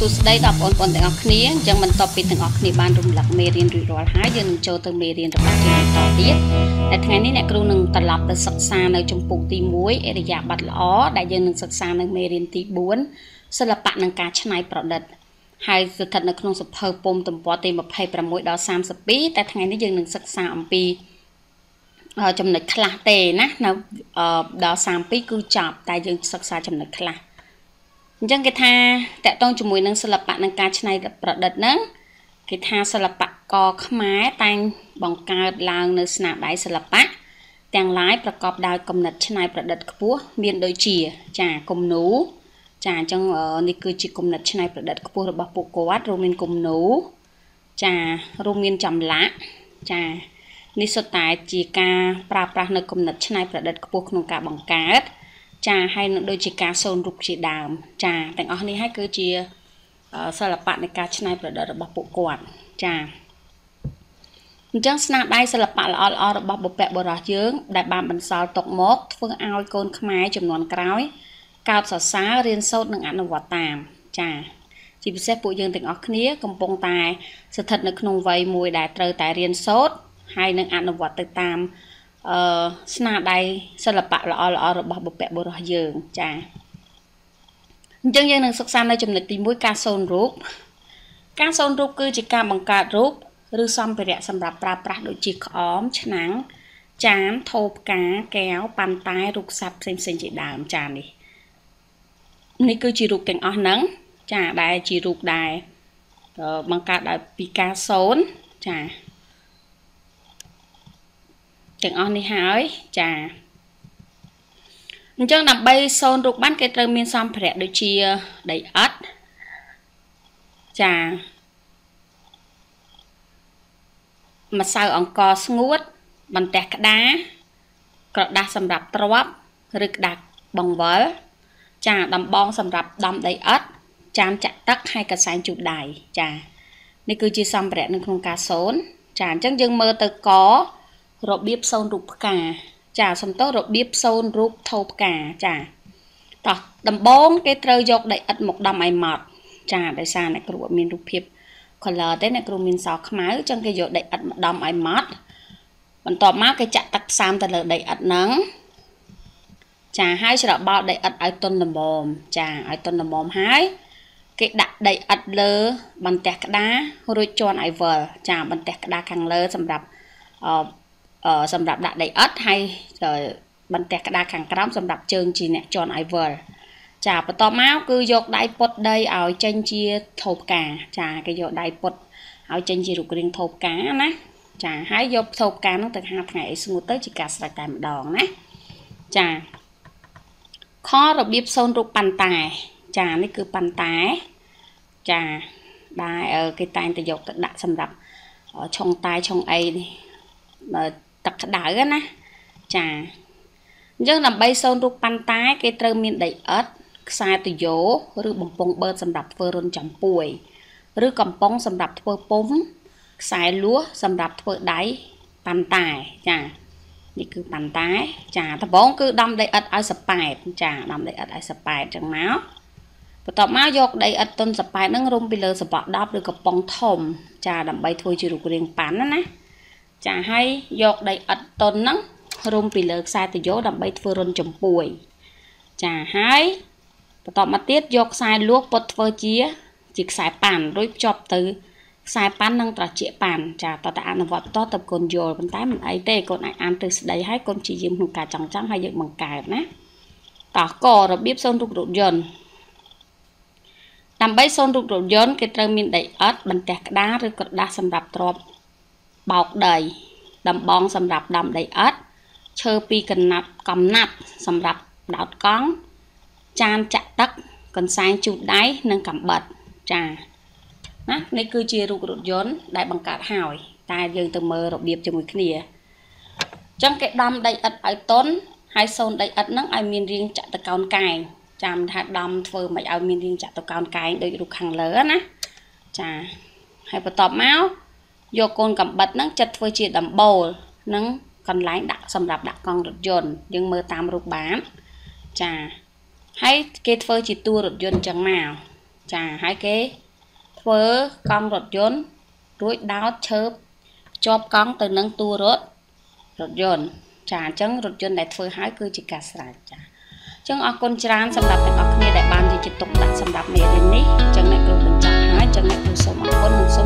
សួស្តីដល់បងប្អូនទាំងអស់គ្នាអញ្ចឹងបន្ទាប់ពីទាំងអស់គ្នាបានរំលឹកមេរៀនរួចរាល់ហើយយើងនឹងចូលទៅមេរៀនរបស់យើងបន្តទៀតតែថ្ងៃនេះអ្នកគ្រូនឹងត្រឡប់ទៅសិក្សានៅជំពូកទី1អិរិយាបថល្អដែលយើងនឹងសិក្សានៅមេរៀនទី4សិល្បៈនិងការច្នៃប្រឌិតហើយស្ថិតនៅក្នុងសភៅពុម្ពទំព័រទី26ដល់32តែថ្ងៃនេះយើងនឹងសិក្សាអំពីចំណុចខ្លះទេណានៅដល់32គឺចប់តែយើងសិក្សាចំណុចខ្លះអញ្ចឹងគេថាតកតងជាមួយនឹងសិល្បៈនិងការច្នៃប្រឌិតហ្នឹងគេថាសិល្បករខ្មែរតែងបង្កើតឡើងនៅស្នាដៃសិល្បៈទាំងឡាយប្រកបដោយគំនិតច្នៃប្រឌិតខ្ពស់មានដូចជាចាគំនូរចាអញ្ចឹងនេះគឺជាគំនិតច្នៃប្រឌិតខ្ពស់របស់ពួកគាត់រួមមានគំនូរចារួមមានចម្លាក់ចានេះសុទ្ធតែជាការប្រើប្រាស់នៅគំនិតច្នៃប្រឌិតខ្ពស់ក្នុងការបង្កើតចាហើយនឹងដូចជាការសូនរូបជាដើមចាទាំងអស់នេះហើយគឺជាសិល្បៈនៃការច្នៃប្រឌិតរបស់ពួកគាត់ចាអញ្ចឹងស្នាដៃសិល្បៈល្អៗរបស់បុព្វបុរសយើងដែលបានបន្សល់ទុកមកធ្វើឲ្យកូនខ្មែរចំនួនក្រោយកោតសរសើររៀនសូត្រនិងអនុវត្តតាមចាជាពិសេសពួកយើងទាំងអស់គ្នាកំពុងតែស្ថិតនៅក្នុងវ័យមួយដែលត្រូវតែរៀនសូត្រហើយនឹងអនុវត្តទៅតាមស្នាដៃសិល្បៈល្អៗរបស់បុព្វបុរសយើងចាអញ្ចឹងយើងនឹងសិក្សានៅចំណុចទី1ការសូនរូបការសូនរូបគឺជាការបង្កើតរូបឬសម្ភារៈសម្រាប់ប្រើប្រាស់ដូចជាក្អមឆ្នាំងចានថូផ្កាកែវប៉ាន់តែរូបសត្វផ្សេងៗជាដើមចានេះគឺជារូបទាំងអស់ហ្នឹងចាដែលជារូបដែលបង្កើតដោយពីការសូនចាទាំងអស់នេះហើយចាអញ្ចឹងដើម្បីសូនរូបបានគេត្រូវមានសម្ភារៈដូចជាដីឥដ្ឋចាម្សៅអង្ករស្ងួតបន្ទះក្តារក្រដាសសម្រាប់ទ្រាប់ឬក្តារបង្វិលចាដំបងសម្រាប់ដំដីឥដ្ឋចានចាក់ទឹកហើយកសែងជូតដៃចានេះគឺជាសម្ភារៈនៅក្នុងការសូនចាអញ្ចឹងយើងមើលទៅរបៀបសូនរូបផ្កាចាសំទោសរបៀបសូនរូបថូផ្កាចាតោះដំបងគេត្រូវយកដីឥដ្ឋមកដំឲ្យម៉ត់ចាដោយសារអ្នកគ្រូមានរូបភាព color ទេអ្នកគ្រូមានសខ្មៅអញ្ចឹងគេយកដីឥដ្ឋមកដំឲ្យម៉ត់បន្ទាប់មកគេចាក់ទឹកផ្សាំទៅលើដីឥដ្ឋហ្នឹងចាហើយច្របល់ដីឥដ្ឋឲ្យទន់ល្មមចាឲ្យទន់ល្មមហើយគេដាក់ដីឥដ្ឋលើបន្ទះក្តាររួចជន់ឲ្យវិលចាបន្ទះក្តារខាងលើសម្រាប់ដាក់ដីឥដ្ឋហើយបន្ទះក្តារខាងក្រោមសម្រាប់ជើងជាអ្នកជន់ឲ្យវិលចាបន្ទាប់មកគឺយកដៃពុតដីឲ្យចេញជាថូផ្កាចាគេយកដៃពុតឲ្យចេញជារូបរាងថូផ្កាណាចាហើយយកថូផ្កាហ្នឹងទៅហាលថ្ងៃឲ្យស្ងួតទៅជាការស្រេចតែម្ដងណាចាខរបៀបសូនរូបប៉ាន់តែចានេះគឺប៉ាន់តែចាដែលគេតែងតែយកទៅដាក់សម្រាប់ឆុងតែឆុងអីទឹកក្តៅណាចាអញ្ចឹងដើម្បីសូនរូបប៉ាន់តែគេត្រូវមានដីឥដ្ឋខ្សែទយោឬបំពង់បឺតសម្រាប់ធ្វើរុនចំពួយឬកំប៉ុងសម្រាប់ធ្វើពុម្ពខ្សែលួសសម្រាប់ធ្វើដៃប៉ាន់តែចានេះគឺប៉ាន់តែចាដំបូងគឺដំដីឥដ្ឋឲ្យសប៉ែតចាដំដីឥដ្ឋឲ្យសប៉ែតចឹងមកបន្ទាប់មកយកដីឥដ្ឋទុនសប៉ែតហ្នឹងរុំពីលើសបក10ឬកំប៉ុងធំចាដើម្បីធ្វើជារូបរាងប៉ាន់ណាចាហើយយកដីឥដ្ឋតុនហ្នឹងរុំពីលើខ្សែទយោដើម្បីធ្វើរុនចំពួយចាហើយបន្ទាប់មកទៀតយកខ្សែលួសពុតធ្វើជាខ្សែប៉ាន់រួចភ្ជាប់ទៅខ្សែប៉ាន់និងត្រចៀកប៉ាន់ចាតតែអនុវត្តបន្តទៅកូនយល់ប៉ុន្តែមិនអីទេកូនអាចអានទ្រឹស្ដីហើយកូនព្យាយាមក្នុងការចងហើយយើងបង្កើតណាតោះករបៀបសូនរូបរថយន្តដើម្បីសូនរូបរថយន្តគេត្រូវមានដីឥដ្ឋបន្ទះក្តារឬក្រដាសសម្រាប់ទ្រាប់បោកដីដំបងសម្រាប់ដំដីឥដ្ឋឈើពីរកំណាត់សម្រាប់ដោតកង់ចានចាក់ទឹកកន្សែងជូតដៃនិងកាំបិតចាណានេះគឺជារូបរថយន្តដែលបង្កើតហើយតែយើងទៅមើលរបៀបជាមួយគ្នាអញ្ចឹងគេដំដីឥដ្ឋឲ្យទន់ហើយសូនដីឥដ្ឋហ្នឹងឲ្យមានរាងចតុកោណកែងចាំថាដំធ្វើមិនឲ្យមានរាងចតុកោណកែងដូចរូបខាងលើណាចាហើយបន្ទាប់មកយកកូនកាំបិតហ្នឹងចិតធ្វើជាដំបូលនិងកន្លែងដាក់សម្រាប់ដាក់កង់រថយន្តយើងមើលតាមរូបបានចាហើយគេធ្វើជាតួរថយន្តចឹងមកចាហើយគេធ្វើកង់រថយន្តរួចដោតឈើជាប់កង់ទៅនឹងតួរថយន្តចាអញ្ចឹងរថយន្តដែលធ្វើហើយគឺជាការស្រេចចាអញ្ចឹងអរគុណច្រើនសម្រាប់ទាំងអស់គ្នាដែលបានយកចិត្តទុកដាក់សម្រាប់មេរៀននេះអញ្ចឹងអ្នកគ្រូបញ្ចប់ហើយអញ្ចឹងអ្នកគ្រូសូមអរគុណនិង